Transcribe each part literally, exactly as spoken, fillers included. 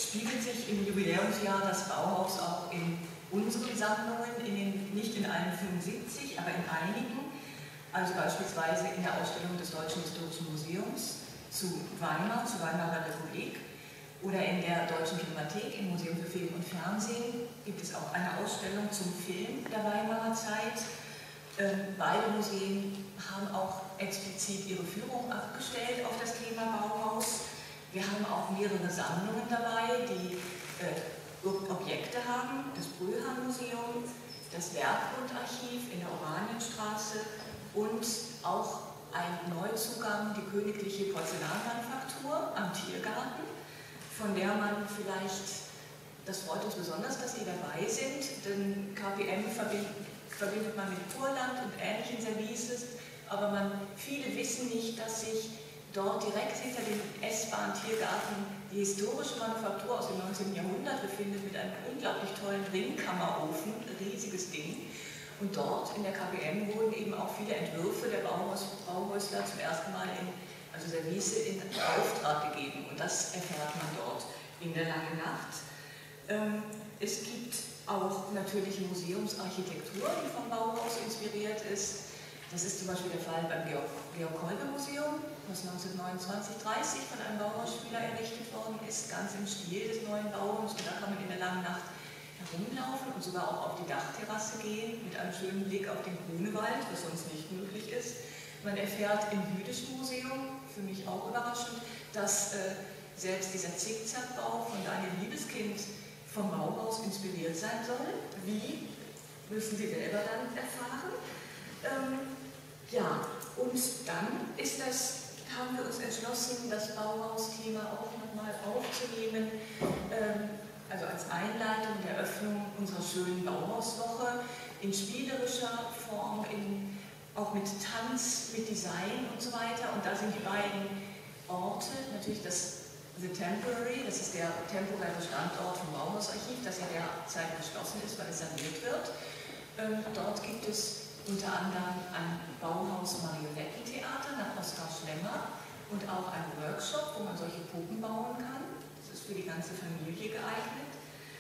spiegelt sich im Jubiläumsjahr das Bauhaus auch in unseren Sammlungen, in den, nicht in allen fünfundsiebzig, aber in einigen, also beispielsweise in der Ausstellung des Deutschen Historischen Museums zu Weimar, zur Weimarer Republik, oder in der Deutschen Kinemathek, im Museum für Film und Fernsehen, gibt es auch eine Ausstellung zum Film der Weimarer Zeit. Ähm, beide Museen haben auch explizit ihre Führung abgestellt auf das Thema Bauhaus. Wir haben auch mehrere Sammlungen dabei, die äh, Objekte haben, das Bröhan-Museum, das Werkgrundarchiv in der Oranienstraße und auch ein Neuzugang, die Königliche Porzellanmanufaktur am Tiergarten, von der man vielleicht, das freut uns besonders, dass Sie dabei sind, denn K P M verbindet, verbindet man mit Kurland und ähnlichen Services, aber man, viele wissen nicht, dass sich dort direkt hinter dem S-Bahn-Tiergarten die historische Manufaktur aus dem neunzehnten Jahrhundert befindet mit einem unglaublich tollen Ringkammerofen, riesiges Ding. Und dort in der K P M wurden eben auch viele Entwürfe der Bauhaus, Bauhäusler zum ersten Mal in, also Service in Auftrag gegeben. Und das erfährt man dort in der Langen Nacht. Ähm, es gibt auch natürlich Museumsarchitektur, die vom Bauhaus inspiriert ist. Das ist zum Beispiel der Fall beim Georg-Kolbe-Museum, das neunzehnhundertneunundzwanzig dreißig von einem Bauhausspieler errichtet worden ist, ganz im Stil des neuen Bauhaus. Und da kann man in der Langen Nacht herumlaufen und sogar auch auf die Dachterrasse gehen, mit einem schönen Blick auf den Grunewald, was sonst nicht möglich ist. Man erfährt im Jüdischen Museum, für mich auch überraschend, dass äh, selbst dieser Zickzackbau von Daniel Liebeskind vom Bauhaus inspiriert sein soll. Wie, müssen Sie selber dann erfahren. Ähm, ja, und dann ist das, haben wir uns entschlossen, das Bauhaus-Thema auch nochmal aufzunehmen, ähm, also als Einleitung der Öffnung unserer schönen Bauhauswoche in spielerischer Form, in, auch mit Tanz, mit Design und so weiter. Und da sind die beiden Orte, natürlich das The Temporary, das ist der temporäre Standort vom Bauhausarchiv, das ja derzeit geschlossen ist, weil es saniert wird. Ähm, dort gibt es unter anderem ein Bauhaus-Marionettentheater nach Oskar Schlemmer und auch einen Workshop, wo man solche Puppen bauen kann. Das ist für die ganze Familie geeignet.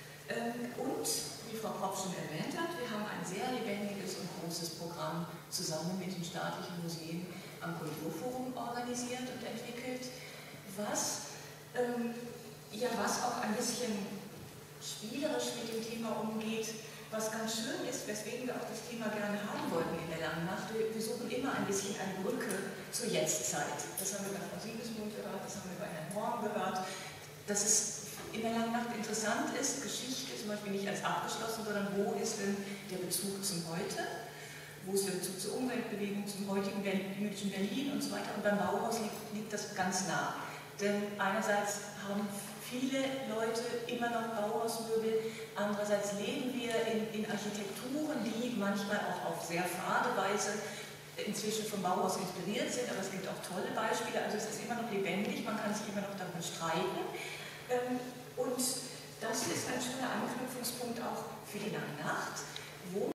Und, wie Frau Kropp schon erwähnt hat, wir haben ein sehr lebendiges und großes Programm zusammen mit den staatlichen Museen am Kulturforum organisiert und entwickelt, was, ähm, ja, was auch ein bisschen spielerisch mit dem Thema umgeht, was ganz schön ist, weswegen wir auch das Thema gerne haben wollten in der Langen Nacht. Wir, wir suchen immer ein bisschen eine Brücke zur Jetztzeit. Das haben wir bei Frau Siebesmund gehört, das haben wir bei Herrn Horn gehört. Dass es in der Langen Nacht interessant ist, Geschichte zum Beispiel nicht als abgeschlossen, sondern wo ist denn der Bezug zum Heute? Wo ist der Bezug zur Umweltbewegung, zum heutigen jüdischen Berlin und so weiter? Und beim Bauhaus liegt, liegt das ganz nah. Denn einerseits haben viele Leute immer noch Bauhausmöbel, andererseits leben wir in, in Architekturen, die manchmal auch auf sehr fade Weise inzwischen vom Bauhaus inspiriert sind, aber es gibt auch tolle Beispiele, also es ist immer noch lebendig, man kann sich immer noch darüber streiten. Und das ist ein schöner Anknüpfungspunkt auch für die Lange Nacht, wo